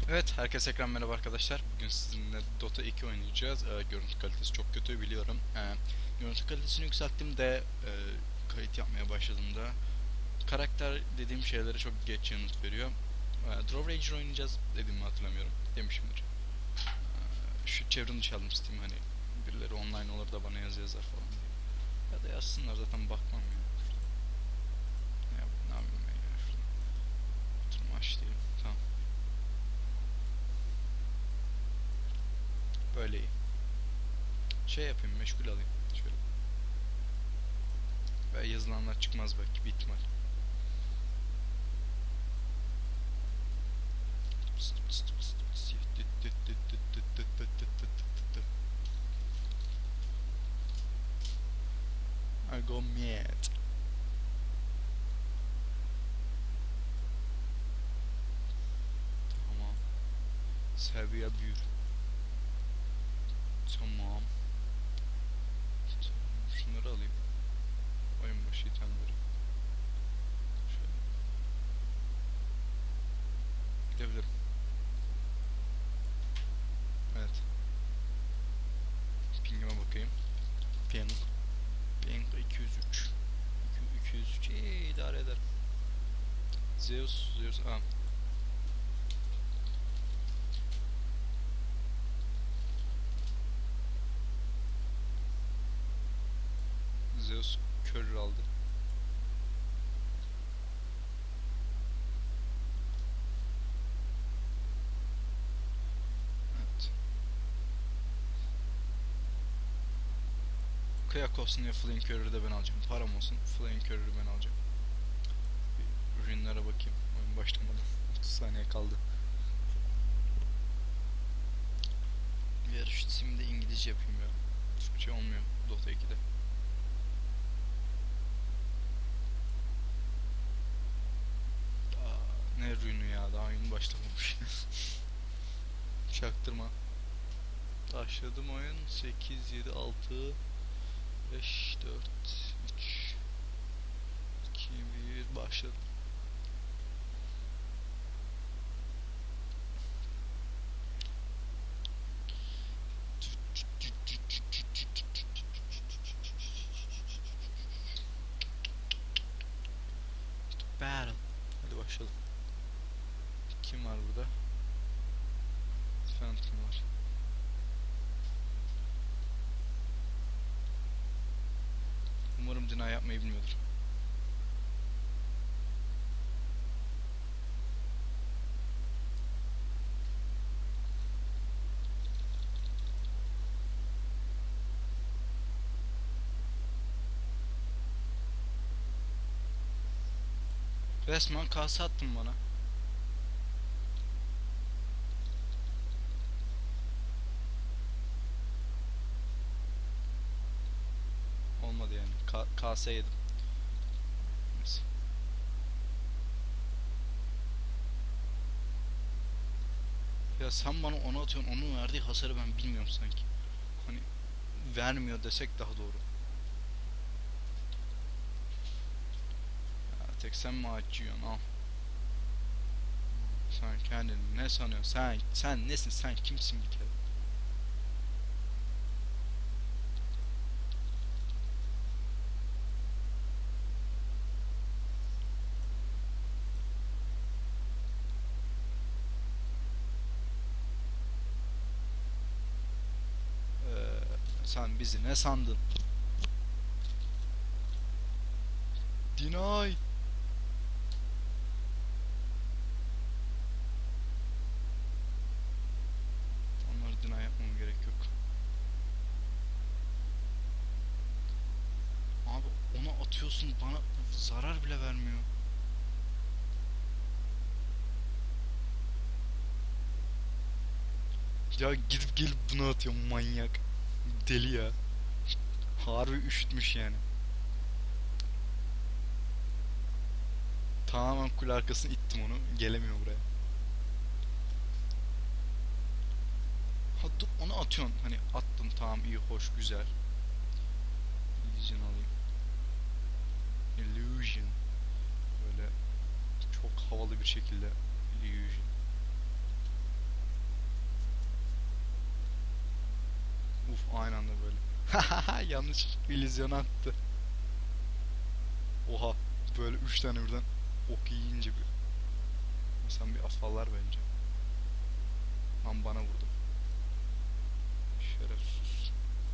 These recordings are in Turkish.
Evet, herkese ekran merhaba arkadaşlar. Bugün sizinle Dota 2 oynayacağız. Görüntü kalitesi çok kötü biliyorum. Görüntü kalitesini yükselttiğimde, kayıt yapmaya başladığımda karakter dediğim şeylere çok geç yanıt veriyor. Draw Ranger oynayacağız dediğimi hatırlamıyorum. Demişimdir. Şu çevrim dışı aldım Steam, hani birileri online olur da bana yazar falan diye. Ya da yazsınlar, zaten bakmam ya. Ne yapayım ben ya şurada. Oturma aç değilim. Tamam. Böyle iyi. Şey yapayım, meşgul alayım. Şöyle. Ve yazılanlar çıkmaz belki, bir ihtimal. I go mad. Tamam. Seviye bir. Tamam. Şunları alayım. Oyun başı itemleri. Şöyle. Gidebilirim. Evet. Pingime bakayım. Ping. Ping 203. 203 idare eder. Zeus. Aa. Zeus körür aldı. Evet. Kıyak olsun diye Flame Curry'ı de ben alacağım. Param olsun, Flame Curry'ı ben alacağım. Bir ürünlere bakayım. Oyun başlamadan. 30 saniye kaldı. Bir şu simde İngilizce yapayım ya. Türkçe olmuyor Dota 2'de. Ne rünü ya, daha oyun başlamamış. Çaktırma. Başladım oyun. 8 7 6 5 4 3 2 1 başladım. Battle. Hadi başlayalım. Kim var burada? Phantom var. Umarım Dina yapmayı bilmiyordur. Resmen kase attın bana. Olmadı yani. Kase yedim. Neyse. Ya sen bana onu atıyorsun. Onun verdiği hasarı ben bilmiyorum sanki. Hani vermiyor desek daha doğru. Ya tek sen mi acıyorsun? Al. Sen kendini ne sanıyorsun? Sen nesin? Sen kimsin bir kere? Sen bizi ne sandın? Deny. Onları deny yapmam gerek yok. Abi onu atıyorsun, bana zarar bile vermiyor. Ya gidip gelip bunu atıyor, manyak. Deli ya. Harbi üşütmüş yani. Tamamen kule arkasını ittim onu. Gelemiyor buraya. Ha dur, onu atıyorsun. Hani attın, tamam, iyi, hoş, güzel. Illusion alayım. Illusion. Böyle çok havalı bir şekilde Illusion. Aynı anda böyle. Yanlış illüzyon attı. Oha. Böyle 3 tane birden ok yiyince bir. İnsan bir afallar bence. Lan bana vurdu. Şerefsiz.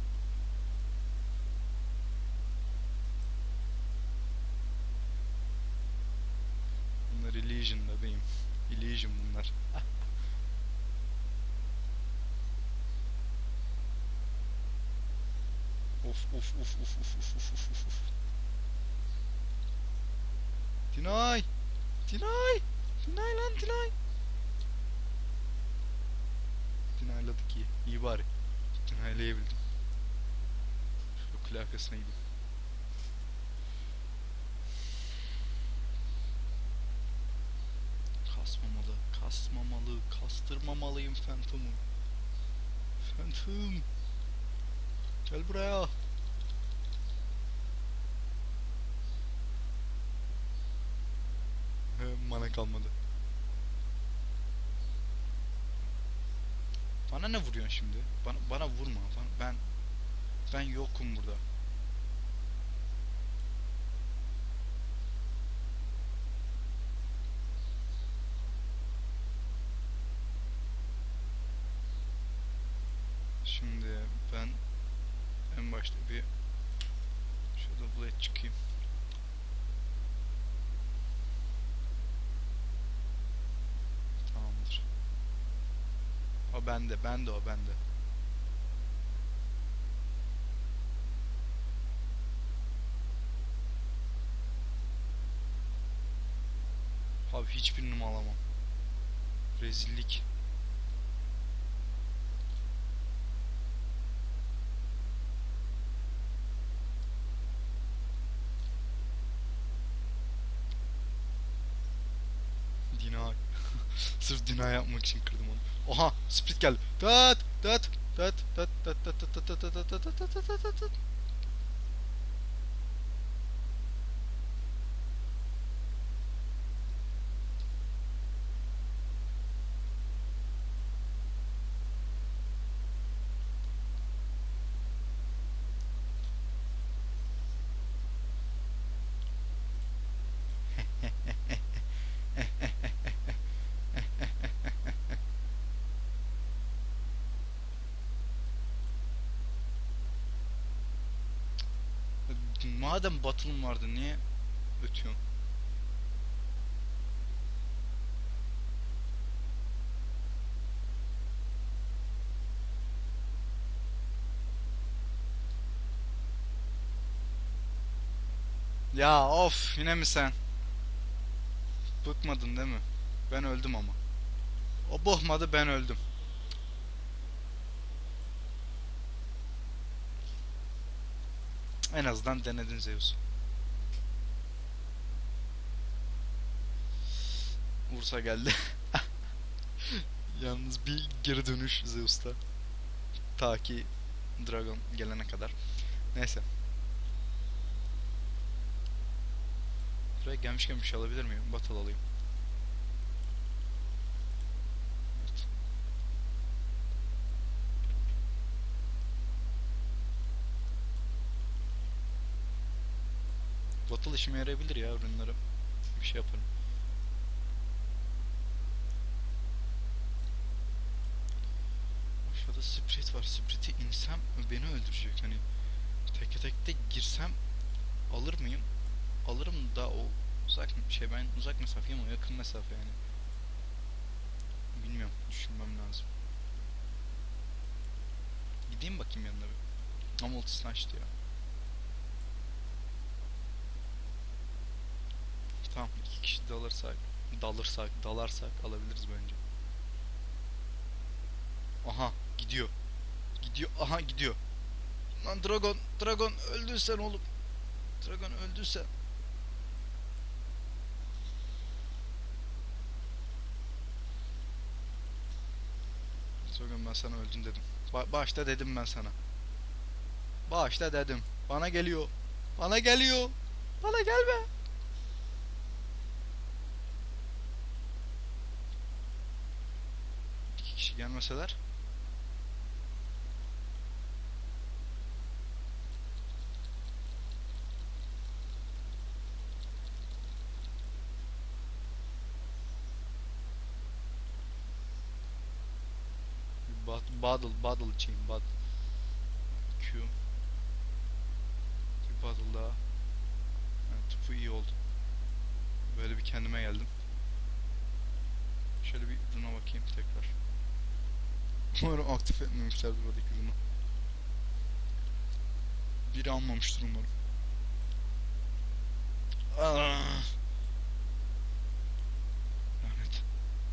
Bunlar illusion bebeğim. Illusion bunlar. Of of of of of of of of of. Tinay! Tinay! Tinay lan Tinay! Tinayladık iyi. İyi bari. Tinaylayabildim. Şöyle kule arkasına gideyim. Kasmamalı, kasmamalı, kastırmamalıyım Phantom'u. Phantom! Gel buraya. Mana kalmadı. Bana ne vuruyorsun şimdi? Bana vurma. Ben yokum burada. Şimdi ben en başta bir şurada blade çıkayım. Tamamdır. O bende o bende. Abi hiçbirini alamam. Rezillik. Dina. Sırf dina yapmak için kırdım onu. Oha, split geldi. Tat tat tat tat tat tat tat tat tat tat tat tat tat tat tat. Madem batılım vardı niye ötüyorsun? Ya of yine mi sen? Bıkmadın değil mi? Ben öldüm ama. O bıkmadı ben öldüm. En azından denedin Zeus. Ursa geldi. Yalnız bir geri dönüş Zeus'ta. Ta ki Dragon gelene kadar. Neyse. Buraya gelmişken bir şey alabilir miyim? Battle alayım. Evet. Battle işime yarayabilir ya ürünleri. Bir şey yaparım. Aşağıda Spirit var. Spirit'e insem beni öldürecek. Hani teke tekte girsem alır mıyım? Alırım da o uzak şey ben uzak mesafeyim o yakın mesafe yani. Bilmiyorum. Düşünmem lazım. Gideyim bakayım yanına bir. Ama ultisini açtı ya. Tamam iki kişi dalarsak alabiliriz bence. Aha gidiyor. Gidiyor. Aha gidiyor. Lan Dragon öldün sen oğlum. Dragon öldün sen. Dragon ben sana öldün dedim. Başta dedim ben sana. Başta dedim. Bana geliyor. Bana geliyor. Bana gelme. İki kişi gelmeseler. Battle Chain. Q. Bir battle daha. Evet, bu iyi oldu. Böyle bir kendime geldim. Şöyle bir runa bakayım tekrar. Umarım aktif etmemişlerdir oradaki runu. Biri almamıştır umarım. Aaaa! Lanet.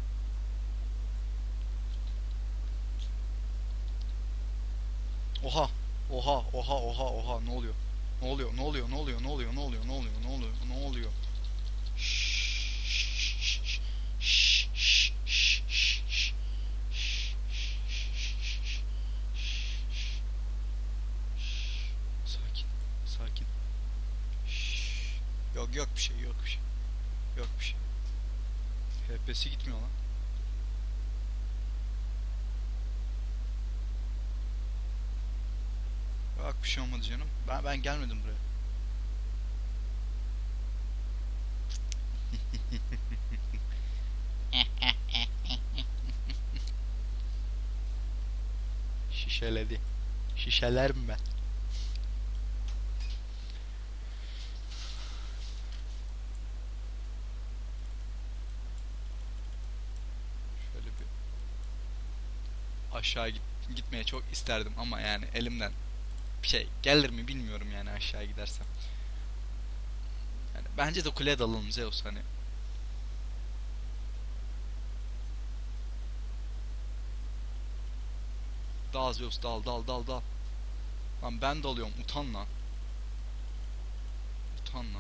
Oha! Oha! Ne oluyor? Ne oluyor? Sakin. Sakin. Yok bir şey. Yok bir şey. HP'si gitmiyor lan. Bak bir şey olmadı canım. Ben gelmedim buraya. Şişeledi. Şişeler mi ben? Şöyle bir aşağı gitmeye çok isterdim ama yani elimden bir şey gelir mi bilmiyorum yani aşağı gidersem. Yani bence de kuleye dalalım Zeus hani. Dal Zeus dal. Lan ben dalıyorum utan lan. Utan lan.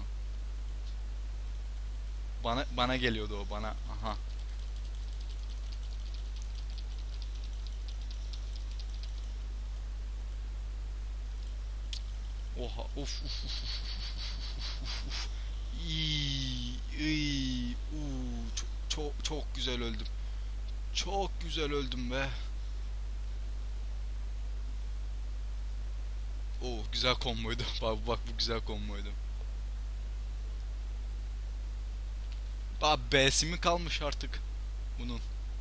Bana geliyordu o bana. Aha. Oha uf. Çok güzel öldüm. Çok güzel öldüm be. Oo güzel komboydu. Bak bu güzel komboydu. Daha B'si mi kalmış artık bunun?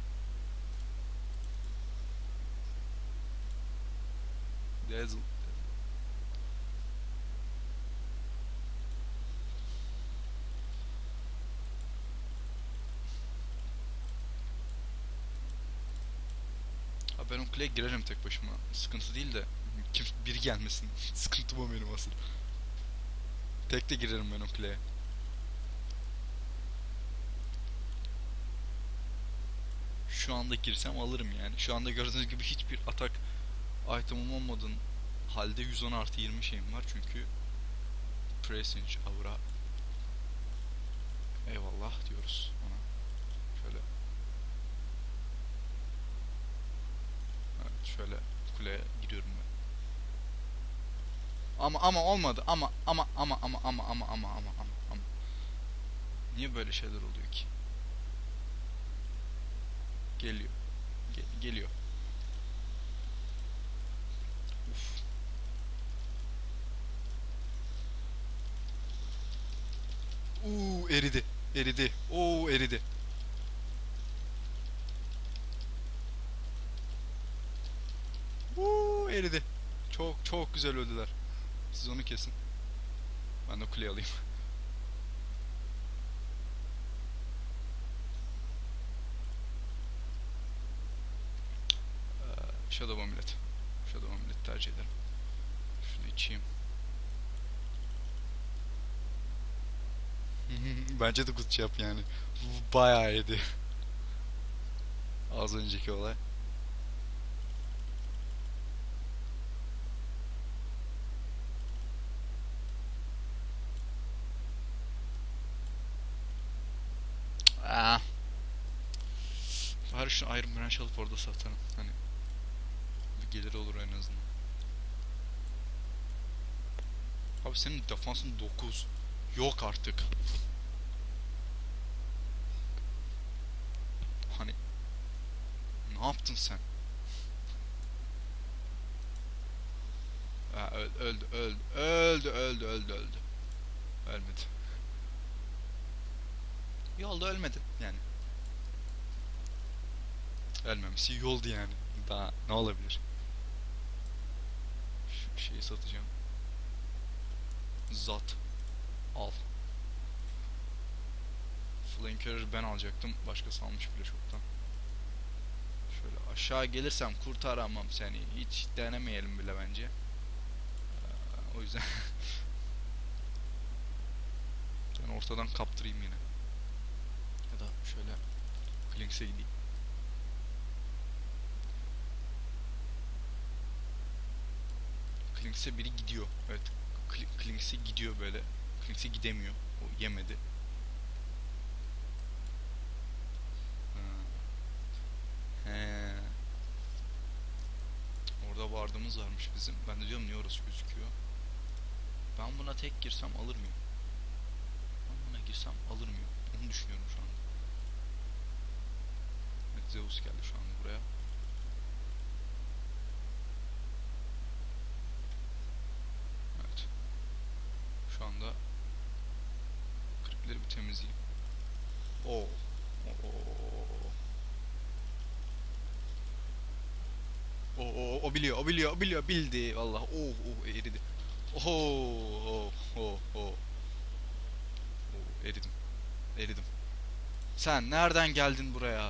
Dazzle. Ha ben o kuleye girerim tek başıma. Sıkıntı değil de biri gelmesin. Sıkıntı bu benim asıl. Tek de girerim ben o kuleye. Şu anda girsem alırım yani. Şu anda gördüğünüz gibi hiçbir atak item'ım olmadığın halde 110 artı 20 şeyim var çünkü Presence Aura eyvallah diyoruz ona. Şöyle evet, şöyle kuleye giriyorum ben. Ama olmadı. Ama. Niye böyle şeyler oluyor ki? Geliyor. Geliyor. Uf. Eridi. Eridi. Eridi. Eridi. Çok güzel öldüler. Siz onu kesin. Ben de kuleyi alayım. Shadow Amulet. Shadow Amulet tercih ederim. Şunu içeyim. Bence de good yap yani. Bayağı iyiydi. Az önceki olay. Aa. Bari şu Iron Branch alıp orada satalım. Hani bir gelir olur en azından. Abi senin defansın 9. Yok artık. Hani ne yaptın sen? Ha, öldü. Ölmedi. Yolda ölmedi yani. Ölmemesi iyi oldu yani. Daha ne olabilir? Şu şeyi satacağım. Zat. Al. Flanker'ı ben alacaktım. Başkası almış bile çoktan. Şöyle aşağı gelirsem kurtaramam seni. Hiç denemeyelim bile bence. O yüzden ben ortadan kaptırayım yine. Ya da şöyle Klinks'e gideyim. Klinks'e biri gidiyor. Evet. Klinks'e gidiyor böyle. Klinks'e gidemiyor. O yemedi. He. Orada vardığımız varmış bizim. Ben de diyorum niye orası gözüküyor. Ben buna tek girsem alır mıyım? Ben buna girsem alır mıyım? Onu düşünüyorum şu anda. Evet, Zeus geldi şu anda buraya. Evet. Şu anda kripleri bir temizleyeyim. Oo. Oo. O biliyor, o biliyor, o biliyor, bildi. Vallahi eridi. Oh, oh, oh, oh. Eridim, eridim. Sen nereden geldin buraya?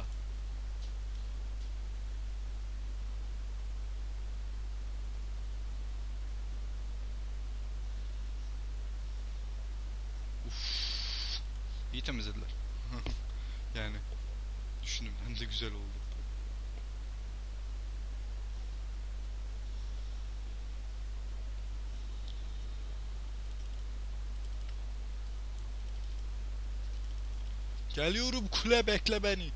Uf, iyi temizlediler. Yani düşündüğümden de güzel oldu. Geliyorum kule, bekle beni.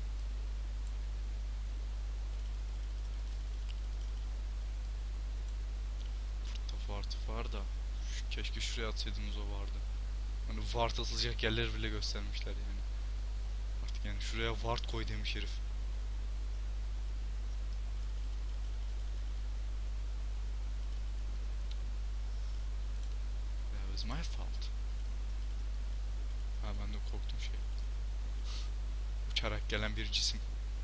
Vart var da keşke şuraya atsaydınız, o vardı. Hani vart atılacak yerleri bile göstermişler yani. Artık yani şuraya vart koy demiş herif. That was my fault. Ha, ben de korktum şey. Uçarak gelen bir cisim.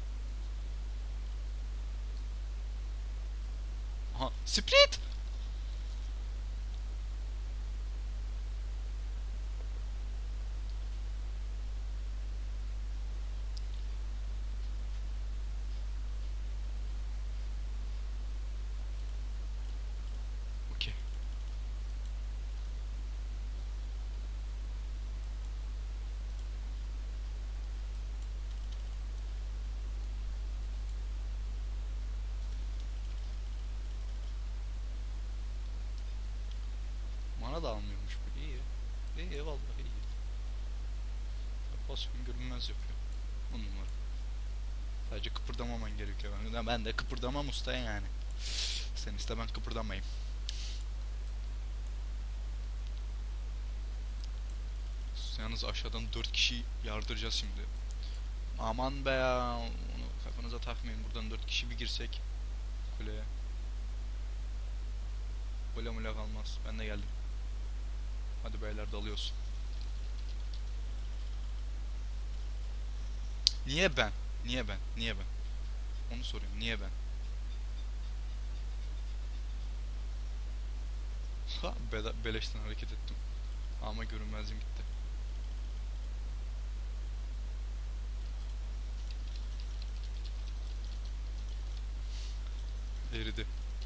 Aha, Split! Okey. Mana da almıyormuş bu. İyi. İyi, vallahi iyi. Pasyon görünmez yapıyor. 10 numara. Sadece kıpırdamaman gerekiyor. Ben de kıpırdamam usta yani. Sen iste, ben kıpırdamayayım. Yalnız aşağıdan 4 kişi yardıracağız şimdi. Aman be ya. Onu kafanıza takmayın. Buradan 4 kişi bir girsek kuleye. Kule mule kalmaz. Ben de geldim. Hadi beyler, dalıyoruz. Niye ben? Niye ben? Niye ben? Onu soruyorum. Niye ben? Ha, beleşten hareket ettim. Ama görünmezliğim gitti. Eridi.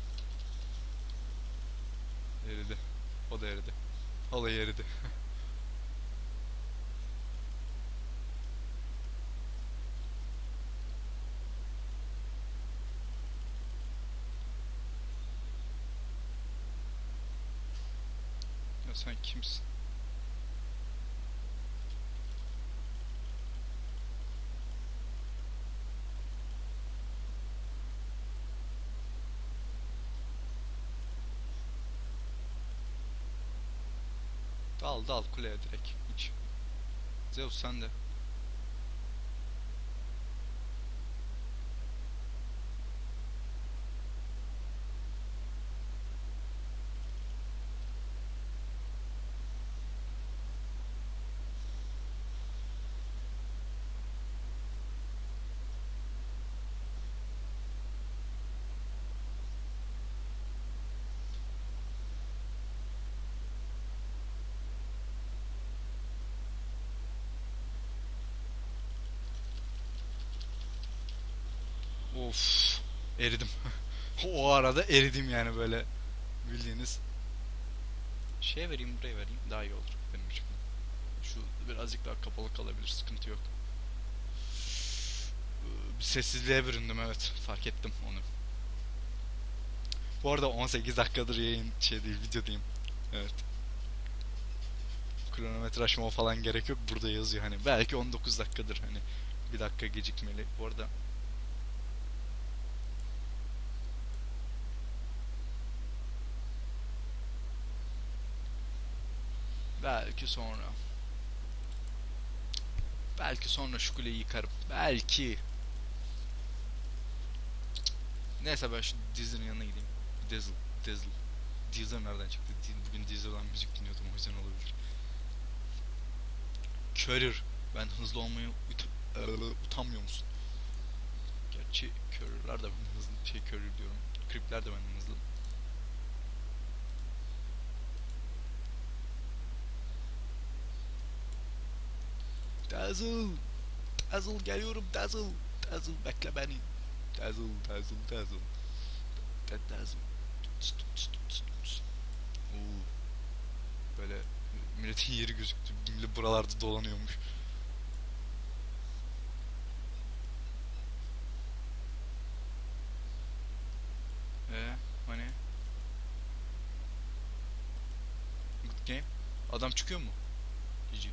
Eridi. O da eridi. Olay eridi. Ya sen kimsin? Dal dal kuleye direkt. Hiç. Zeus sen de. Of, eridim. O arada eridim yani, böyle bildiğiniz. Şeye vereyim, buraya vereyim, daha iyi olur benim için. Şu birazcık daha kapalı kalabilir, sıkıntı yok. Bir sessizliğe büründüm, evet, fark ettim onu. Bu arada 18 dakikadır yayın şey değil, video diyeyim. Evet. Kronometre açmama falan gerek yok, burada yazıyor hani. Belki 19 dakikadır, hani bir dakika gecikmeli. Bu arada belki sonra. Belki sonra şu kuleyi yıkarım. Belki. Neyse, ben şu Diesel'in yanına gideyim. Diesel. Diesel. Diesel nereden çıktı? Bugün Diesel'dan müzik dinliyordum, o yüzden olabilir. Courier. Ben hızlı olmayı utanmıyor musun? Gerçi Courier'lar da benden hızlı. Courier diyorum. Creep'ler de benden hızlı. Dazzle. Dazzle geliyorum, Dazzle. Dazzle bekle beni. Dazzle, Dazzle, Dazzle. Dazzle. Oo, böyle milletin yeri gözüktü. Millet buralarda dolanıyormuş. Hani good game. Adam çıkıyor mu? GG.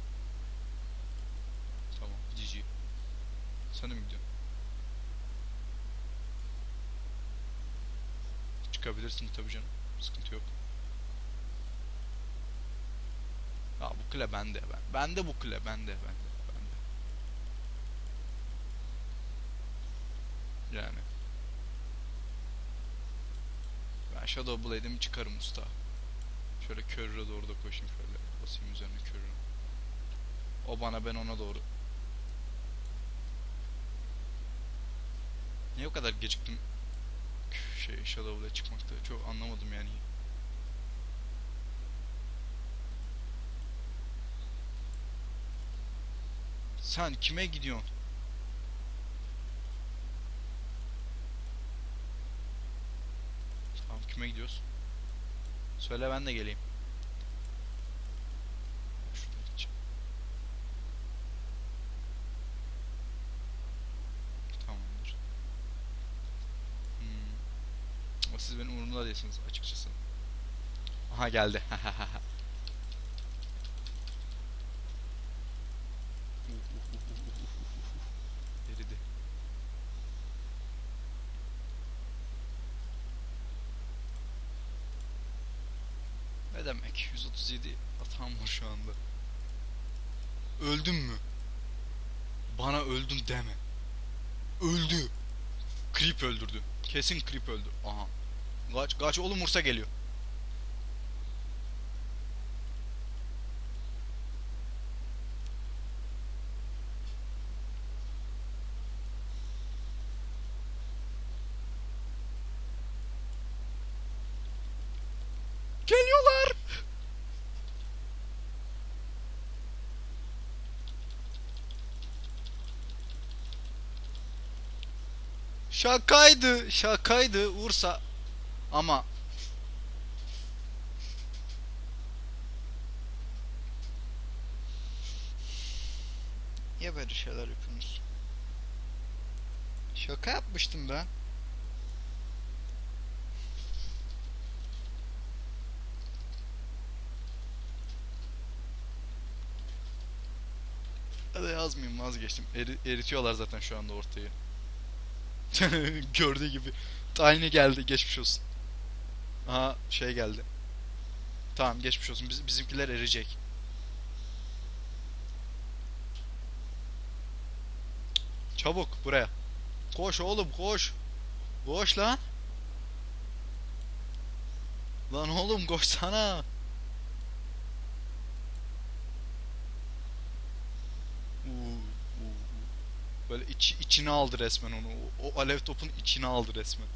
Tamam, GG. Sen de mi gidiyorsun? Çıkabilirsin tabii canım. Sıkıntı yok. Ya bu kule bende, bende bu kule, bende. Yani ben Shadow Blade'imi çıkarım usta. Şöyle Curry'e doğru da koşayım, şöyle basayım üzerine Curry'e. O bana, ben ona doğru. Niye o kadar geciktim Shadow Blade çıkmakta? Çok anlamadım yani. Sen kime gidiyorsun? Tamam, kime gidiyoruz? Söyle, ben de geleyim. Şuradan gideceğim. Tamamdır. Siz benim umurumda değilsiniz açıkçası. Aha, geldi. Eridi. Ne demek? 137 atağım var şu anda. Öldüm mü? Bana öldüm deme. Öldü. Creep öldürdü. Kesin Creep öldü. Aha. Kaç kaç oğlum, Ursa geliyor. Geliyorlar. Şakaydı, şakaydı Ursa. Ama niye böyle şeyler yapıyorsunuz? Şaka yapmıştım ben. Hadi yazmayayım, vazgeçtim. Eritiyorlar zaten şu anda ortayı. Gördüğü gibi. Tiny geldi, geçmiş olsun. Aha, şey geldi. Tamam, geçmiş olsun. Bizimkiler erecek. Çabuk buraya. Koş oğlum, koş. Koş lan. Lan oğlum, koşsana. Uuu, böyle içine aldı resmen onu. O alev topun içine aldı resmen.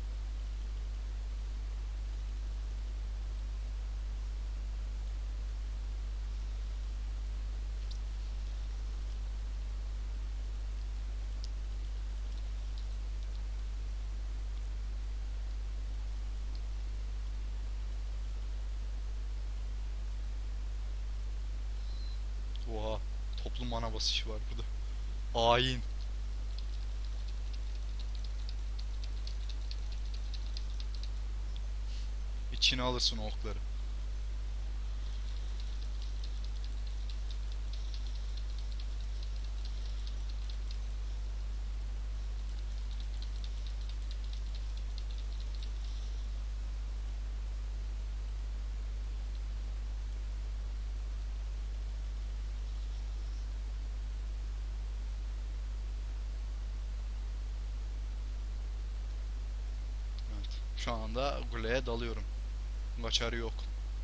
toplu mana basışı var burada. Hain. İçine alırsın o okları. Evet. Şu anda kuleye dalıyorum. Kaçarı yok.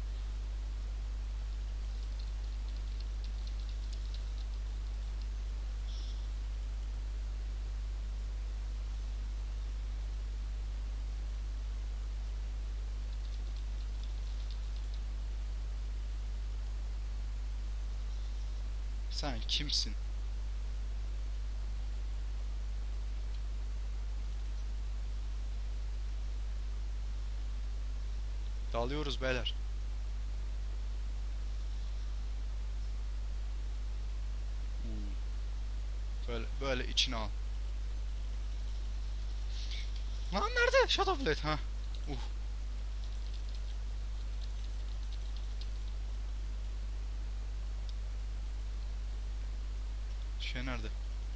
Sen kimsin? Dalıyoruz beyler. Böyle içine al. Lan nerede? Shadow Blade ha. Uh. Şey nerede?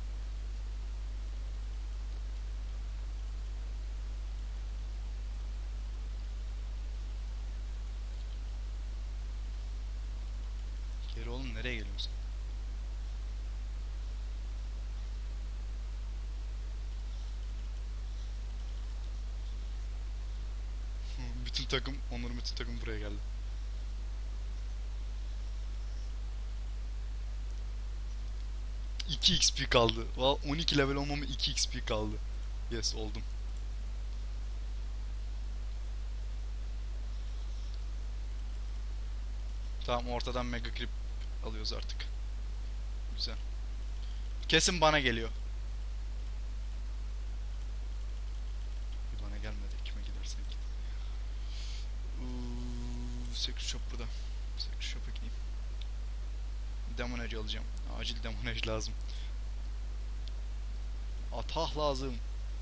Geri oğlum, nereye geliyorsun? Bütün takım, Onur'un bütün takım buraya geldi. ...2 XP kaldı. 12 level olmama 2 XP kaldı. Yes, oldum. Tamam, ortadan mega creep alıyoruz artık. Güzel. Kesin bana geliyor. Bana gelmedi. Kime gidersen git. Secret shop burada. Secret shop'a gideyim. Demon Edge alacağım. Acil Demon Edge lazım. Atah lazım.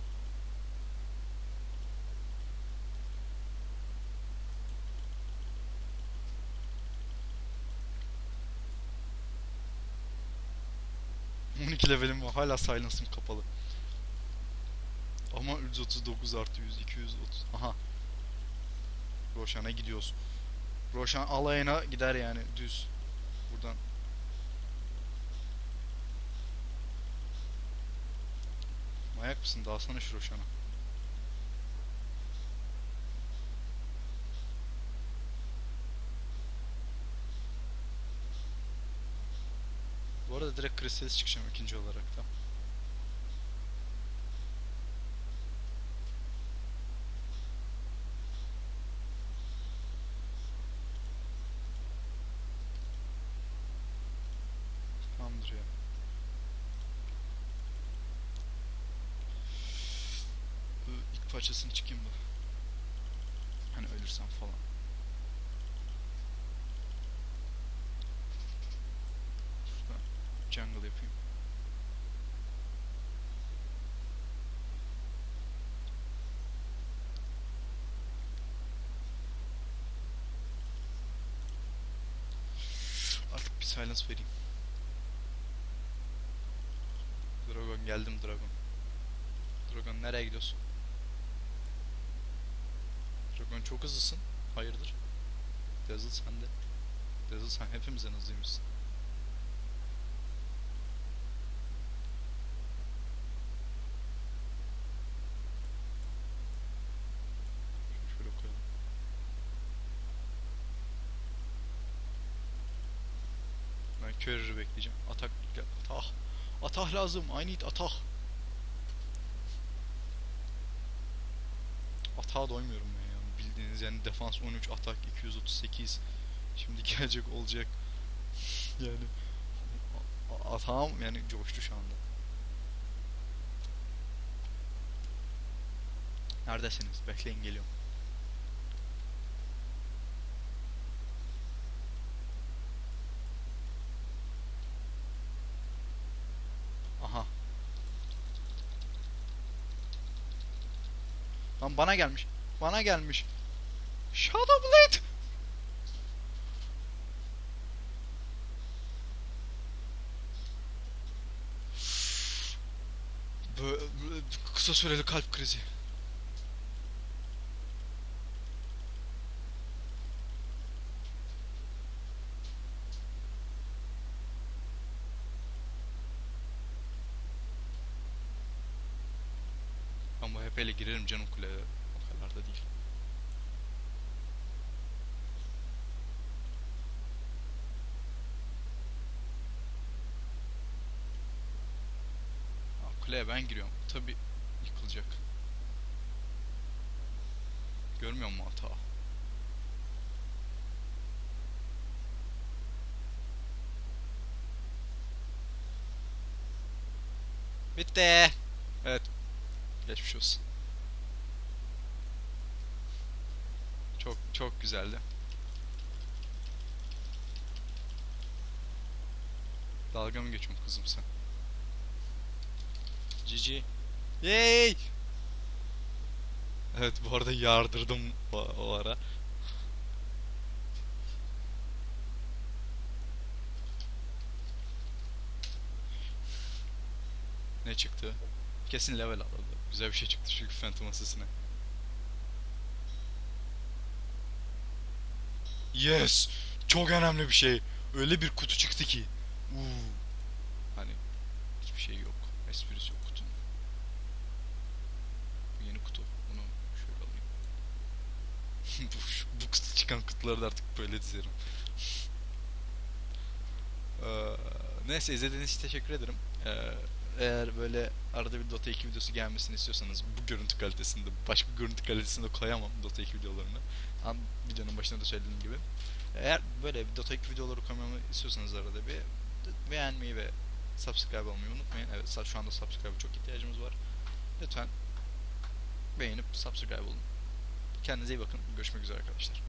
Levelim var. Hala silence'ım kapalı. Ama 139 artı 100, 230. Aha. Roshan'a gidiyoruz. Roshan alayına gider yani düz. Buradan. Manyak mısın? Dalsana şu Roshan'a. Bu arada direkt Chrysalis çıkacağım ikinci olarak da. Tamamdır ya. Bu ilk parçasını çıkayım da. Hani ölürsem falan. Şurada jungle yapayım. Artık bir silence vereyim. Dragon, geldim Dragon. Dragon, nereye gidiyorsun? Dragon, çok hızlısın. Hayırdır? Dazzle sende. Dazzle, sen hepimizden hızlıymışsın. Şöyle koyalım. Ben Courier'ı bekleyeceğim. Atak gel. Atah. Atah lazım. I need atah. Atağa doymuyorum ben ya. Bildiğiniz yani defans 13, atak 238. Şimdi gelecek olacak. Yani atağım yani coştu şu anda. Neredesiniz? Bekleyin, geliyorum. Lan bana gelmiş. Bana gelmiş. Shadow Blade. Kısa süreli kalp krizi. Ben bu HP ile girerim canım kuleye. O kadar da değil. Kuleye ben giriyorum. Tabi yıkılacak. Görmüyor musun hata? Bitti. Evet. Geçmiş olsun. Çok çok güzeldi. Dalga mı geçiyorsun kızım sen? Cici. Yay! Evet, bu arada yardırdım o ara. Ne çıktı? Kesin level aldı. Güzel bir şey çıktı çünkü Phantom Assassin'e. Yes! Çok önemli bir şey. Öyle bir kutu çıktı ki. Hani hiçbir şey yok. Esprisi yok kutunun. Bu yeni kutu. Bunu şöyle alayım. bu kutu çıkan kutuları da artık böyle dizerim. Neyse, izlediğiniz için teşekkür ederim. Eğer böyle arada bir Dota 2 videosu gelmesini istiyorsanız bu görüntü kalitesinde, başka görüntü kalitesinde koyamam Dota 2 videolarını. Videonun başında da söylediğim gibi. Eğer böyle bir Dota 2 videoları koymamı istiyorsanız arada bir beğenmeyi ve subscribe olmayı unutmayın. Evet, şu anda subscribe'a çok ihtiyacımız var. Lütfen beğenip subscribe olun. Kendinize iyi bakın. Görüşmek üzere arkadaşlar.